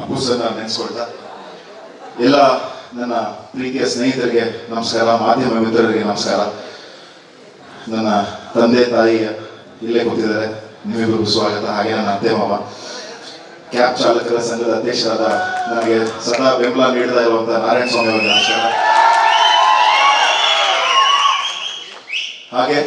Appu sir ನೆನೆಸ್ಕೊಳ್ತಾ ಎಲ್ಲ ನನ್ನ ಪ್ರೀತಿಯ ಸ್ನೇಹಿತರಿಗೆ ನಮಸ್ಕಾರ, ಮಾಧ್ಯಮ ಮಿತ್ರರಿಗೆ ನಮಸ್ಕಾರ. ನನ್ನ ತಂದೆ ತಾಯಿ ಇಲ್ಲೇ ಕೂತಿದ್ದಾರೆ, ನಿಮಗೂ ಸ್ವಾಗತ. ಹಾಗೆ ನನ್ನ ಅತ್ತೆ ಮಾವ, ಕ್ಯಾಬ್ ಚಾಲಕರ ಸಂಘದ ಅಧ್ಯಕ್ಷರಾದ ನನಗೆ ಸದಾ ಬೆಂಬಲ ನೀಡ್ತಾ ಇರುವಂತಹ ನಾರಾಯಣ ಸ್ವಾಮಿ ಅವರಿಗೆ ನಮಸ್ಕಾರ. ಹಾಗೆ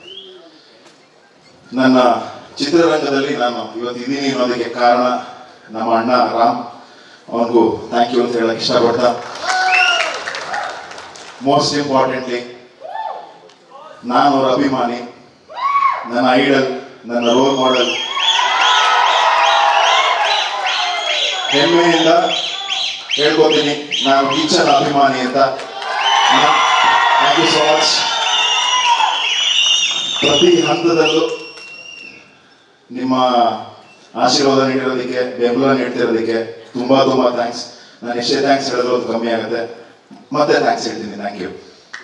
ನನ್ನ ಚಿತ್ರರಂಗದಲ್ಲಿ ನಾನು ಇವತ್ತು ಇದ್ದೀನಿ ಅನ್ನೋದಕ್ಕೆ ಕಾರಣ ನಮ್ಮ ಅಣ್ಣ ರಾಮ್, ಅವನಿಗೂ ಥ್ಯಾಂಕ್ ಯು ಅಂತ ಹೇಳಕ್ ಇಷ್ಟಪಡ್ತಾ, ಮೋಸ್ಟ್ ಇಂಪಾರ್ಟೆಂಟ್ಲಿ ನಾನು ಅವರ ಅಭಿಮಾನಿ, ನನ್ನ ಐಡಲ್, ನನ್ನ ರೋಲ್ ಮಾಡೆಲ್. ಹೆಮ್ಮೆಯಿಂದ ಹೇಳ್ಕೊತೀನಿ ನಾನು ಟೀಚರ್ ಅಭಿಮಾನಿ ಅಂತ. Thank you so much. ಪ್ರತಿ ಹಂತದಲ್ಲೂ ನಿಮ್ಮ ಆಶೀರ್ವಾದ ನೀಡಿರೋದಕ್ಕೆ, ಬೆಂಬಲ ನೀಡ್ತಿರೋದಕ್ಕೆ ತುಂಬಾ ತುಂಬಾ ಥ್ಯಾಂಕ್ಸ್. ನಾನು ಎಷ್ಟೇ ಥ್ಯಾಂಕ್ಸ್ ಹೇಳಿದ್ರು ಅದು ಕಮ್ಮಿ ಆಗುತ್ತೆ. ಮತ್ತೆ ಥ್ಯಾಂಕ್ಸ್ ಹೇಳ್ತೀನಿ. Thank you.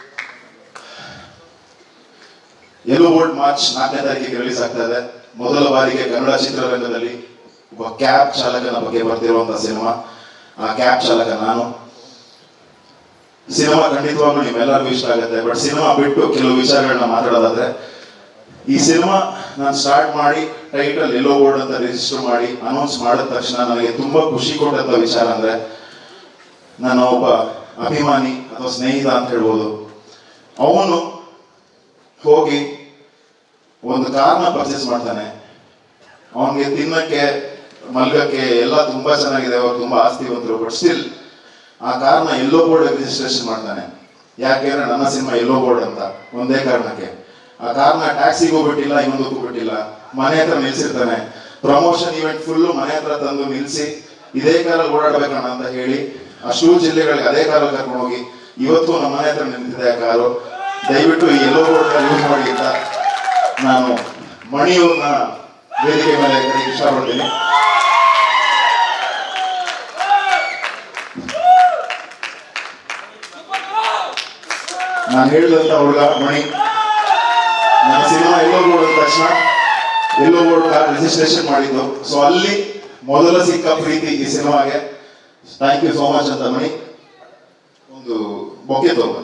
Yellow board March 4ನೇ ತಾರೀಕಿಗೆ ರಿಲೀಸ್ ಆಗ್ತಾ ಇದೆ. ಮೊದಲ ಬಾರಿಗೆ ಕನ್ನಡ ಚಿತ್ರರಂಗದಲ್ಲಿ ಒಬ್ಬ ಕ್ಯಾಬ್ ಚಾಲಕನ ಬಗ್ಗೆ ಬರ್ತಿರುವಂತಹ ಸಿನಿಮಾ. ಆ ಕ್ಯಾಬ್ ಚಾಲಕ ನಾನು. ಸಿನಿಮಾ ಖಂಡಿತವಾಗ್ಲೂ ನಿಮ್ಮೆಲ್ಲರಿಗೂ ಇಷ್ಟ ಆಗುತ್ತೆ. ಬಟ್ ಸಿನಿಮಾ ಬಿಟ್ಟು ಕೆಲವು ವಿಚಾರಗಳನ್ನ ಮಾತಾಡೋದಾದ್ರೆ, ಈ ಸಿನಿಮಾ ನಾನು ಸ್ಟಾರ್ಟ್ ಮಾಡಿ ಟೈಟಲ್ ಎಲ್ಲೋ ಬೋರ್ಡ್ ಅಂತ ರಿಜಿಸ್ಟರ್ ಮಾಡಿ ಅನೌನ್ಸ್ ಮಾಡಿದ ತಕ್ಷಣ ನನಗೆ ತುಂಬಾ ಖುಷಿ ಕೊಟ್ಟಂತ ವಿಚಾರ ಅಂದ್ರೆ, ನಾನು ಒಬ್ಬ ಅಭಿಮಾನಿ ಅಥವಾ ಸ್ನೇಹಿತ ಅಂತ ಹೇಳ್ಬೋದು. ಅವನು ಹೋಗಿ ಒಂದು ಕಾರ್ನ ಪರ್ಚೇಸ್ ಮಾಡ್ತಾನೆ. ಅವನಿಗೆ ತಿನ್ನಕ್ಕೆ ಮಲ್ಗಕ್ಕೆ ಎಲ್ಲ ತುಂಬಾ ಚೆನ್ನಾಗಿದೆ, ಅವ್ರು ತುಂಬಾ ಆಸ್ತಿವಂತರು. ಬಟ್ ಸ್ಟಿಲ್ ಆ ಕಾರ್ನ ಎಲ್ಲೋ ಬೋರ್ಡ್ ರಿಜಿಸ್ಟ್ರೇಷನ್ ಮಾಡ್ತಾನೆ. ಯಾಕೆಂದ್ರೆ ನನ್ನ ಸಿನಿಮಾ ಎಲ್ಲೋ ಬೋರ್ಡ್ ಅಂತ ಒಂದೇ ಕಾರಣಕ್ಕೆ. ಆ ಕಾರ್ನ ಟ್ಯಾಕ್ಸಿಗೂ ಬಿಟ್ಟಿಲ್ಲ, ಇನ್ನೊಂದಕ್ಕೂ ಬಿಟ್ಟಿಲ್ಲ, ಮನೆ ಹತ್ರ ನಿಲ್ಸಿರ್ತಾನೆ. ಪ್ರಮೋಷನ್ ಈವೆಂಟ್ ಫುಲ್ಲು ಮನೆ ಹತ್ರ ತಂದು ನಿಲ್ಸಿ ಇದೇ ಕಾರಲ್ಲಿ ಓಡಾಡ್ಬೇಕಣ್ಣ ಅಂತ ಹೇಳಿ ಅಷ್ಟೂ ಜಿಲ್ಲೆಗಳಿಗೆ ಅದೇ ಕಾರಲ್ಲಿ ಕರ್ಕೊಂಡು ಹೋಗಿ ಇವತ್ತು ನಮ್ಮ ಮನೆ ಹತ್ರ ನಿಂತಿದೆ ಆ ಕಾರು. ದಯವಿಟ್ಟು ಈ ಎಲ್ಲೋ ಬೋರ್ಡ್ ಯೂಸ್ ಮಾಡಿ ಅಂತ ನಾನು ಮಣಿಯವ್ರನ್ನ ವೇದಿಕೆ ಮೇಲೆ ಕರೆಯಕ್ಕೆ ಇಷ್ಟಪಡ್ತೀನಿ. ನಾನು ಹೇಳಿದಂತ ಹುಡುಗ ಮಣಿ. ನನ್ನ ಸಿನಿಮಾ ಎಲ್ಲೋ ಬೋರ್ಡ್ ಅಂದ ತಕ್ಷಣ ಎಲ್ಲೋ ಬೋರ್ಡ್ ಕಾರ್ ರಿಜಿಸ್ಟ್ರೇಷನ್ ಮಾಡಿದ್ದು. ಸೊ ಅಲ್ಲಿ ಮೊದಲ ಸಿಕ್ಕ ಪ್ರೀತಿ ಈ ಸಿನಿಮಾಗೆ. ಥ್ಯಾಂಕ್ ಯು ಸೋ ಮಚ್ ಅಂತ ಮಣಿ. ಒಂದು ಬೊಕ್ಕೆ ತಗೊಂಬನ್ನಿ.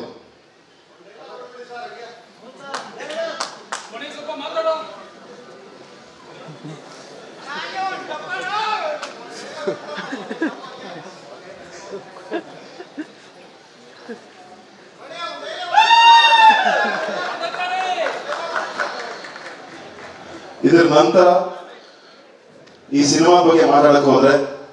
ಇದರ ನಂತರ ಈ ಸಿನಿಮಾ ಬಗ್ಗೆ ಮಾತಾಡಕ್ ಹೋದ್ರೆ,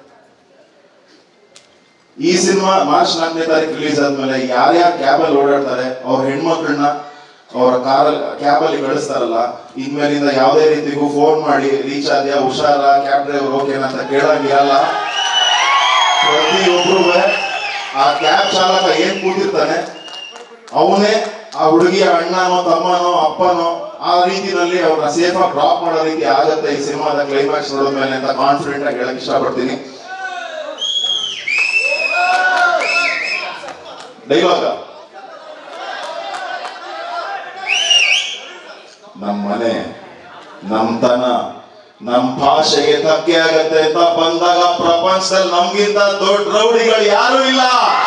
ಈ ಸಿನಿಮಾ ಮಾರ್ಚ್ 4ನೇ ತಾರೀಕು ರಿಲೀಸ್ ಆದ್ಮೇಲೆ ಯಾರ್ಯಾರು ಕ್ಯಾಬಲ್ಲಿ ಓಡಾಡ್ತಾರೆ ಅವ್ರ ಹೆಣ್ಮಕ್ಳನ್ನ ಅವರ ಕ್ಯಾಬಲ್ಲಿ ಕಳಿಸ್ತಾರಲ್ಲ, ಇನ್ಮೇಲಿಂದ ಯಾವುದೇ ರೀತಿಗೂ ಫೋನ್ ಮಾಡಿ ರೀಚ್ ಆದ್ಯಾ, ಹುಷಾರ, ಕ್ಯಾಬ್ ಡ್ರೈವರ್ ಓಕೆನಾ ಅಂತ ಕೇಳಂಗಿರಲ್ಲ. ಪ್ರತಿಯೊಬ್ರು ಆ ಕ್ಯಾಬ್ ಚಾಲಕ ಏನ್ ಕೂತಿರ್ತಾನೆ ಅವನೇ ಆ ಹುಡುಗಿಯ ಅಣ್ಣನೋ ತಮ್ಮನೋ ಅಪ್ಪನೋ ಆ ರೀತಿಯಲ್ಲಿ ಅವ್ರನ್ನ ಸೇಫ್ ಆಗಿ ಡ್ರಾಪ್ ಮಾಡೋ ರೀತಿ ಆಗತ್ತೆ ಈ ಸಿನಿಮಾದ ಕ್ಲೈಮ್ಯಾಕ್ಸ್ ನೋಡಿದ್ಮೇಲೆ ಅಂತ ಕಾನ್ಫಿಡೆಂಟ್ ಆಗಿ ಹೇಳಕ್ ಇಷ್ಟಪಡ್ತೀನಿ. ಡೈಲಾಗ, ನಮ್ ಮನೆ, ನಮ್ ತನ, ನಮ್ ಭಾಷೆಗೆ ಧಕ್ಕೆ ಆಗತ್ತೆ ಅಂತ ಬಂದಾಗ ಪ್ರಪಂಚದಲ್ಲಿ ನಮ್ಗಿಂತ ದೊಡ್ಡ ರೌಡಿಗಳು ಯಾರು ಇಲ್ಲ.